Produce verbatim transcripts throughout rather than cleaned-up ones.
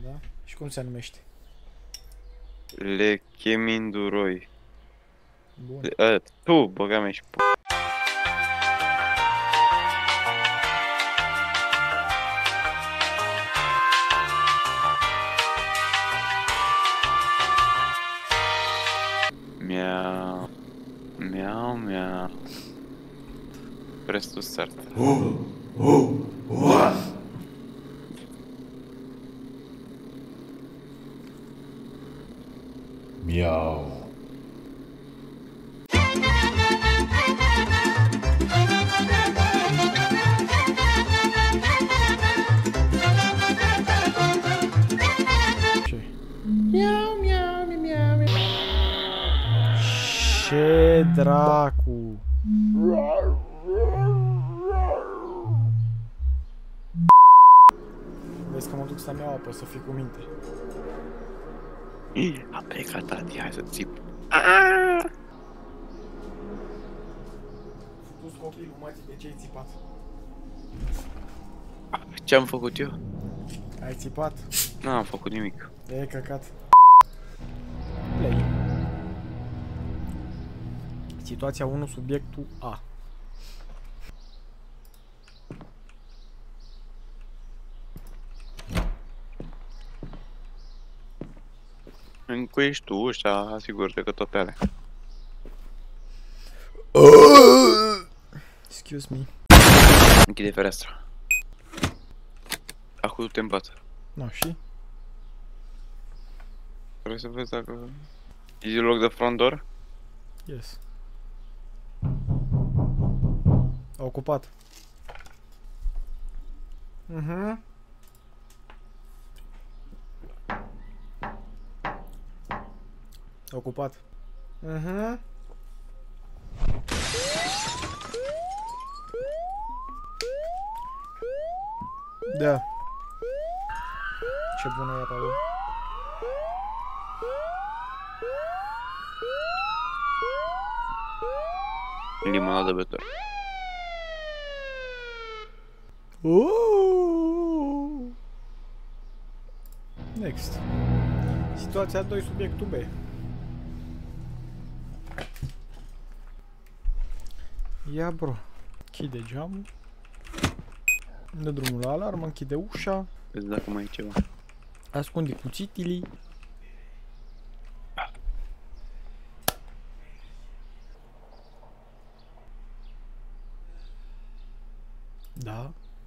da? Și cum se numește? Lecheminduroi. Bun. A, tu, băga mea și p***. Miau. Miau, miau. Press to start. Oh, oh, what? Meow. Ce? Miau, miau, miau, miau. Ce dracu? Vezi că mă duc să-mi iau apă, să fii cu minte. A plecat tati, hai să țip. Futus copilul, mă, de ce ai țipat? Ce-am făcut eu? Ai țipat? N-am făcut nimic. E căcat. Play. Situația unu, subiectul A. Încuiești tu ușa, asigură-te că toate alea. Excuse me. Închide fereastra. Acum te îmbață. No, și? Trebuie să vezi dacă... Is you lock the front door? Yes. Ocupat. Mhm. Ocupat. Mhm. Da. Ce bună e apa, bă. Limonadă betor. Uuuu. Next. Situația doi, subiectul B. Ia, bro. Închide geamul. Dă drumul la alarmă, închide ușa. Vezi dacă mai e ceva. Ascunde cuțitilii. Da.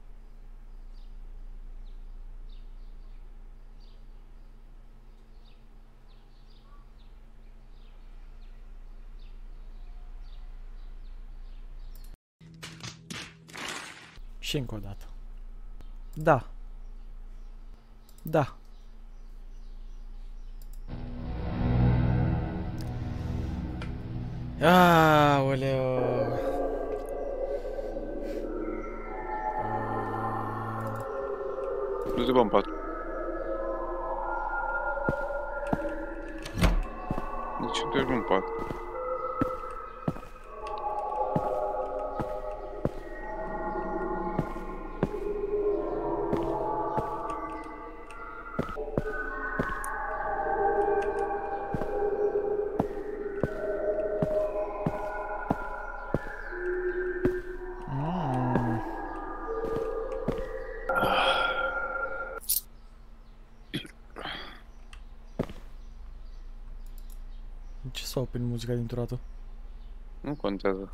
Și încă o dată. Da. Da. Aoleu. Du-te bă în pat. De ce te în pat? Mm. Ce s-a oprit muzica dintr-o dată? Nu contează.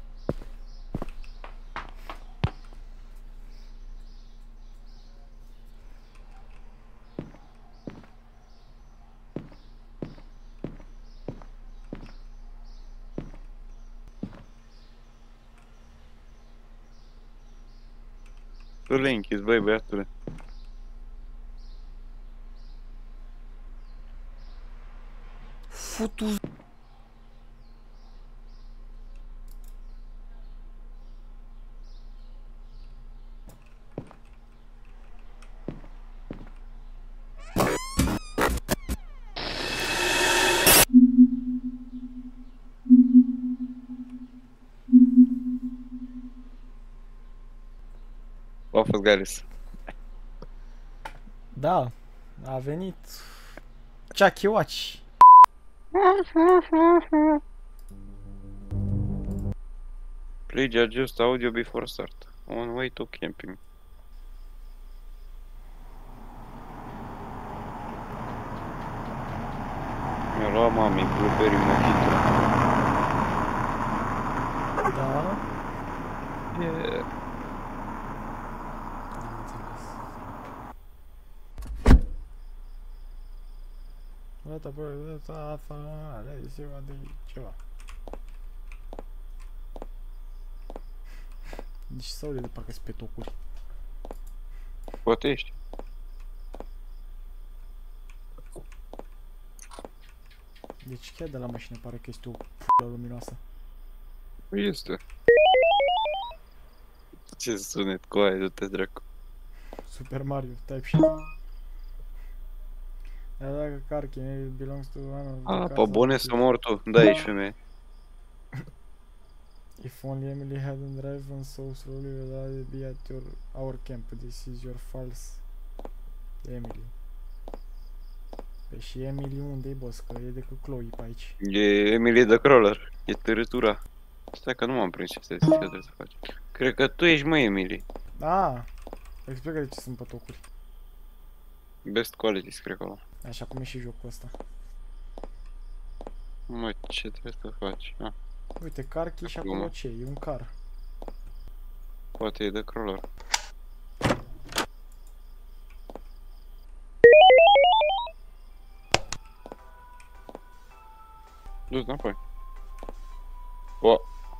Tu le închizi, băi, băiatule. Futu. A fost Galis. Da. A venit Chachiwachi. Please adjust audio before start. On way to camping. Mi-a luat mami blueberry mojito. Da. Yeah. Am înțeles. Data pe data afară, e ziua de ceva. Deci sau de parcă sunt pe tocuri. Poate ești. Deci chiar de la mașină pare că este o p***a luminoasă. Păi este. Ce sunet cu aia, du-te dracu. Super Mario, type shit. Dar dacă Karkin belongs to one of the A, cars pe bune of să the- mor tu. Da, ești femeie. If only Emily hadn't driven so slowly, we'd be at your our camp. This is your false Emily. Păi și Emily unde-i, boss? Că e decât Chloe pe aici. E Emily the Crawler. E târâtura. Stai că nu m-am prins ce stai, ce trebuie să faci. Cred că tu ești, mă, Emily. Ah! Explică de ce sunt pătocuri. Best quality, cred că ăla. Așa cum e și jocul ăsta. Mă, ce trebuie să faci? Ah, Uite, Karki și acolo Glumă. ce? E un car. poate e the Crawler. Du-ți înapoi. O,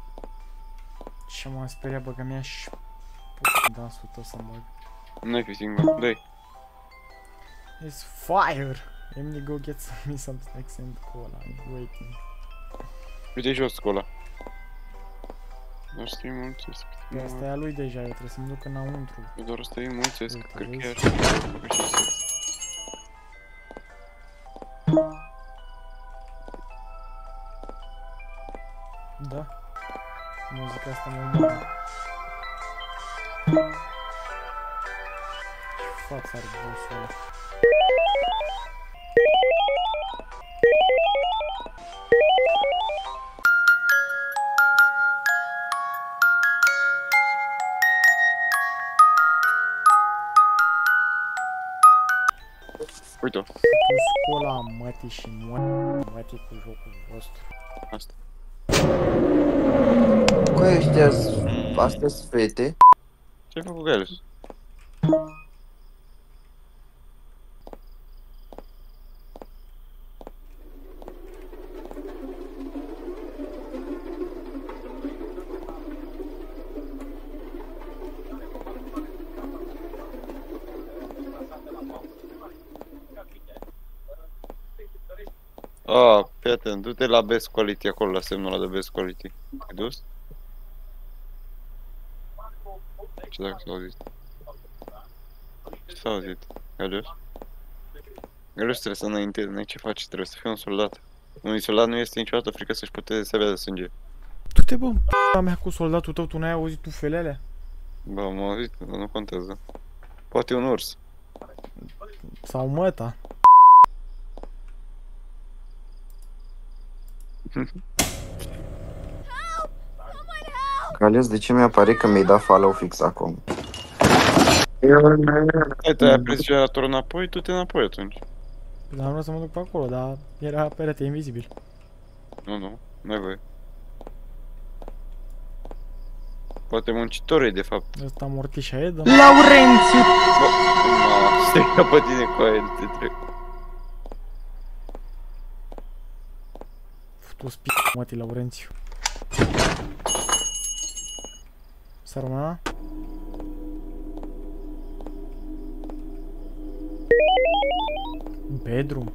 Ce m-am speriat, bă, că mi-a și... P***, dansul tău să mă... n-ai fi singur. Dă-i. It's fire! Emily, go get some, me some snacks and cola. I'm waiting. Uite jos cu ăla. Doar să-i mulțesc. Pe asta e a lui deja, eu trebuie să mă duc înăuntru. Doar să-i mulțesc, Uite, cred că vezi? chiar. Făcut și sex. Da? Muzica asta mă umoră. Ce față are bossul ăla? Uite-o. Tu scola mătii și mătii cu jocul vostru. Asta. Cu ăștia, astea sunt fete. Ce-ai făcut cu ele? Ah, fii atent, du-te la best quality acolo, la semnul ăla de best quality. Ai dus? Ce dacă s-a auzit? Ce s-a auzit? Ai dus? Găluș trebuie să înainte, n-ai ce faci, trebuie să fii un soldat. Unui soldat nu este niciodată frică să-și puteze sabia de sânge. Du-te, bă, în p***a mea cu soldatul tău, tu n-ai auzit tufelele? Bă, am auzit, dar nu contează. Poate un urs. Sau măta? Ales, de ce mi-apare că mi-ai dat follow fix acum? Hai, te-ai aprins generatorul înapoi, tu te înapoi atunci. Dar am vrut să mă duc pe acolo, dar era perete invizibil. Nu, nu, n-ai voie. Poate muncitorul e de fapt. Ăsta mortișa e, dă Laurențiu! Bă, ma, stai ca pe tine cu aia, te trec. Futu spi***, mătii, Laurențiu. S-ar rămâna? Bedroom.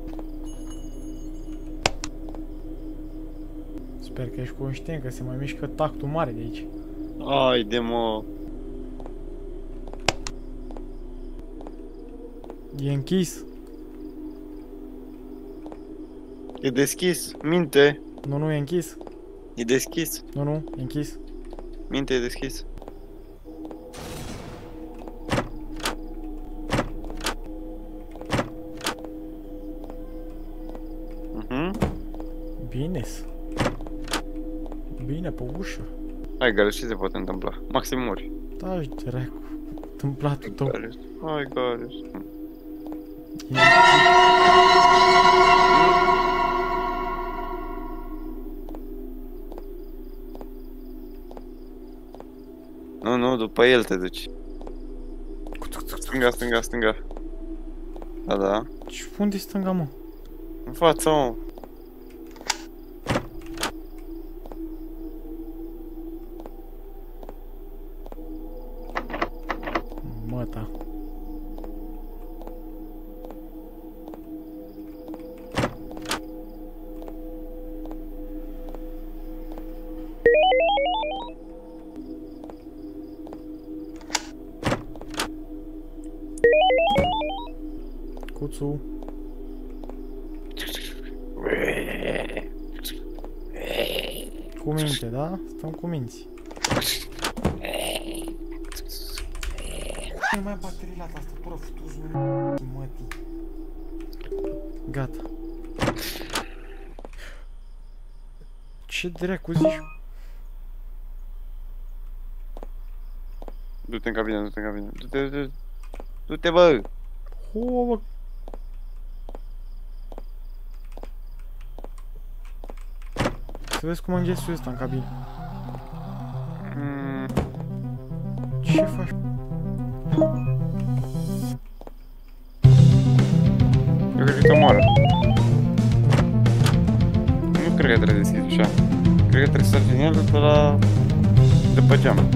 Sper că ești conștient că se mai mișcă tactul mare de aici. Haide, mă. E închis. E deschis, minte. Nu, nu, e închis. E deschis, Nu, nu, e închis. minte e deschis. Bine -s. Bine, pe ușă. Hai, Gales, ce se poate întâmpla? Maxim mori. Da, dracu. Întâmplatul tău. Gales. Hai, Gales. Nu, nu, după el te duci. Stânga, stânga, stânga. Da, da. Și unde-i stânga, mă? În fața, mă. Mă, ta. Cuțu. Cu minte, da? Stăm cu minți. Nu mai am baterii la tastatură, futu-ți mătii. Gata. Ce dracu zici? Du-te în cabină, du-te în cabină. Du-te, du-te. Du-te, bă! Ho, bă! Să vezi cum înghesuie ăsta în cabină. Mm. Ce faci? Eu cred că te omoară. Nu cred că trebuie să deschizi așa. Cred că trebuie să sari din el de la... de pe geam.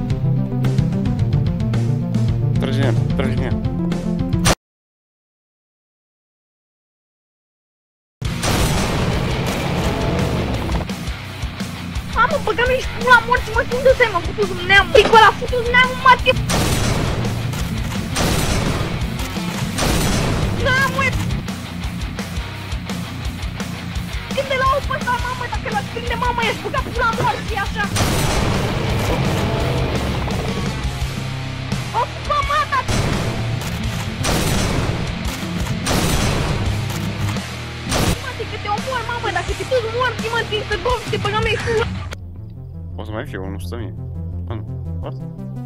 Tragi din el, tragi din el. Mamă, băga mi-ești pula morții, mă, unde-te, mă, futu-ți neam, picul ăla, futu-ți neam, mă, te... Da, mă, când te lau pe ăsta, mamă, dacă l-ați prinde, mamă, ești băga pula morții, așa. O, bă, mă, dar... Mă, că te omor, mamă, dacă te toți morți, mă, țin să gof, te băga mi-ești pula. O să mai fie unul sută mii. Ah, nu. Asta?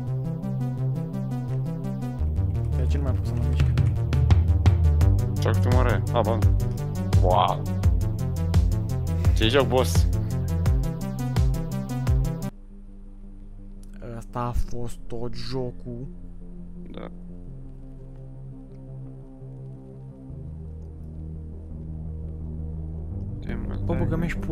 De ce nu mai pot să mă mișc? Ce-a cât moare? Ah, bă. Wow. Ce joc, boss? Ăsta a fost tot jocul. Da. Bă, băga mi-ești